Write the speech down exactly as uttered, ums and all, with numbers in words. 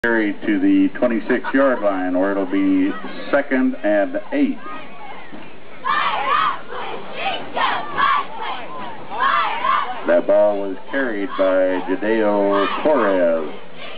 Carried to the twenty-six yard line where it'll be second and eight. That ball was carried by Jadeo Torres.